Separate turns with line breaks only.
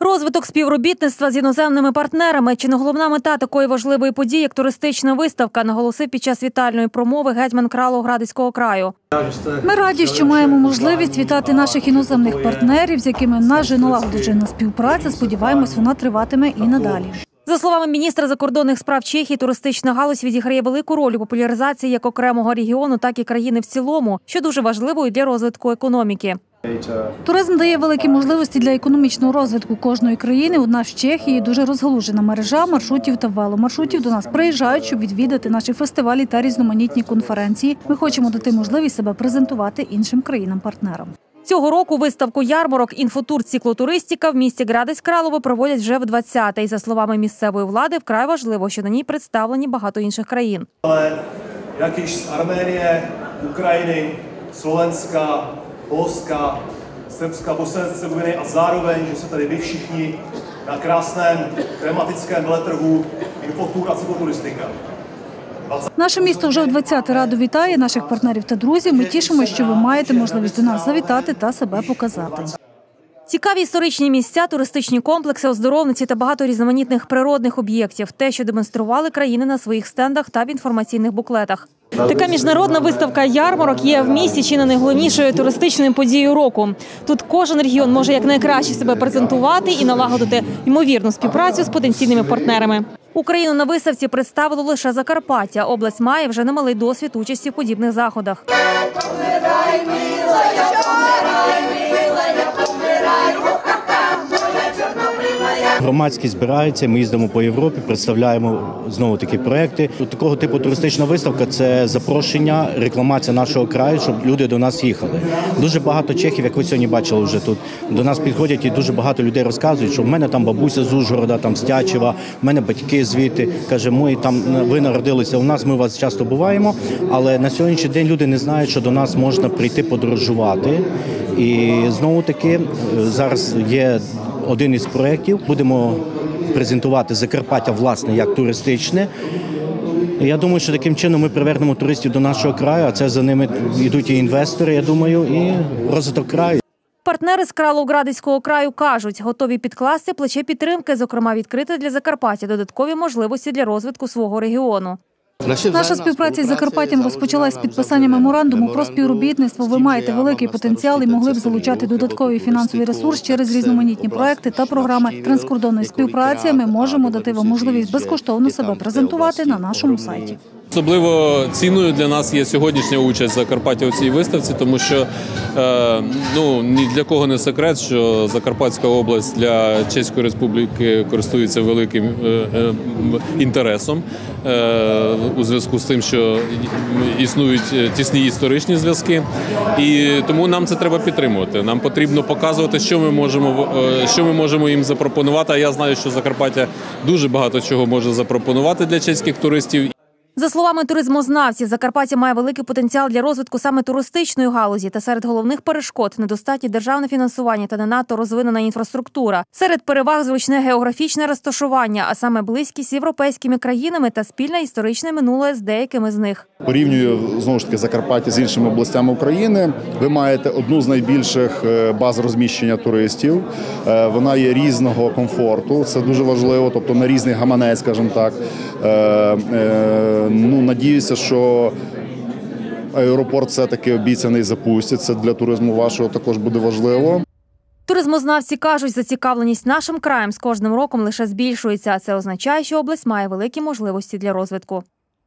Розвиток співробітництва з іноземними партнерами – чи не головна мета такої важливої події, як туристична виставка, наголосив під час вітальної промови гетьман Кіровоградського краю.
Ми раді, що маємо можливість вітати наших іноземних партнерів, з якими в нас вже налагоджена співпраця. Сподіваємось, вона триватиме і надалі.
За словами міністра закордонних справ Чехії, туристична галузь відіграє велику роль у популяризації як окремого регіону, так і країни в цілому, що дуже важливо для розвитку економіки.
Туризм дає великі можливості для економічного розвитку кожної країни. У нас в Чехії дуже розгалужена мережа маршрутів та веломаршрутів. До нас приїжджають, щоб відвідати наші фестивалі та різноманітні конференції. Ми хочемо дати можливість себе презентувати іншим країнам-партнерам.
Цього року виставку ярмарок «Інфотур циклотуристика» в місті Градець Кралово проводять вже в 20-те. І за словами місцевої влади, вкрай важливо, що на ній представлені багато інших країн.
Як і з Арменії, України, Словенська, Polska, Srbska, Bosny a Hercegoviny a zároveň, že se tady vy všichni na krásném tematickém veletrhu Infotur a cykloturistika.
Наше місто вже в 20-й радо вітає наших партнерів та друзів. Ми тішимося, що ви маєте можливість до нас завітати та себе показати.
Цікаві історичні місця, туристичні комплекси, оздоровниці та багато різноманітних природних об'єктів – те, що демонстрували країни на своїх стендах та в інформаційних буклетах. Така міжнародна виставка ярмарок є в місті чи не найголовнішою туристичною подією року. Тут кожен регіон може якнайкраще себе презентувати і налагодити ймовірну співпрацю з потенційними партнерами. Україну на виставці представило лише Закарпаття. Область має вже немалий досвід участі в подібних заходах.
Громадськість збирається, ми їздимо по Європі, представляємо знову такі проекти. Такого типу туристична виставка – це запрошення, рекламація нашого краю, щоб люди до нас їхали. Дуже багато чехів, як ви сьогодні бачили вже тут, до нас підходять і дуже багато людей розказують, що в мене там бабуся з Ужгорода, там з Тячева, в мене батьки звідти. Каже, ви народилися у нас, ми вас часто буваємо, але на сьогоднішній день люди не знають, що до нас можна прийти подорожувати. І знову таки зараз є один із проєктів. Будемо презентувати Закарпаття, власне, як туристичне. Я думаю, що таким чином ми привернемо туристів до нашого краю, а це за ними йдуть і інвестори, я думаю, і розвиток краю.
Партнери з Кіровоградського краю кажуть, готові підкласти плече підтримки, зокрема відкрити для Закарпаття додаткові можливості для розвитку свого регіону.
Наша співпраця із Закарпаттям розпочалась з підписання меморандуму про співробітництво. Ви маєте великий потенціал і могли б залучати додатковий фінансовий ресурс через різноманітні проекти та програми транскордонної співпраці. Ми можемо дати вам можливість безкоштовно себе презентувати на нашому сайті.
Особливо цінною для нас є сьогоднішня участь Закарпаття у цій виставці, тому що ні для кого не секрет, що Закарпатська область для Чеської Республіки користується великим інтересом у зв'язку з тим, що існують тісні історичні зв'язки, і тому нам це треба підтримувати. Нам потрібно показувати, що ми можемо їм запропонувати, а я знаю, що Закарпаття дуже багато чого може запропонувати для чеських туристів.
За словами туризмознавців, Закарпаття має великий потенціал для розвитку саме туристичної галузі. Та серед головних перешкод – недостатнє державне фінансування та не надто розвинена інфраструктура. Серед переваг – зручне географічне розташування, а саме близькість з європейськими країнами та спільне історичне минуле з деякими з них.
Порівнюю, знову ж таки, Закарпаття з іншими областями України. Ви маєте одну з найбільших баз розміщення туристів. Вона є різного комфорту, це дуже важливо, тобто на різний гаманець, скажімо так. Надіюся, що аеропорт все-таки обіцяний запустять. Це для туризму вашого також буде важливо.
Туризмознавці кажуть, зацікавленість нашим краєм з кожним роком лише збільшується, а це означає, що область має великі можливості для розвитку.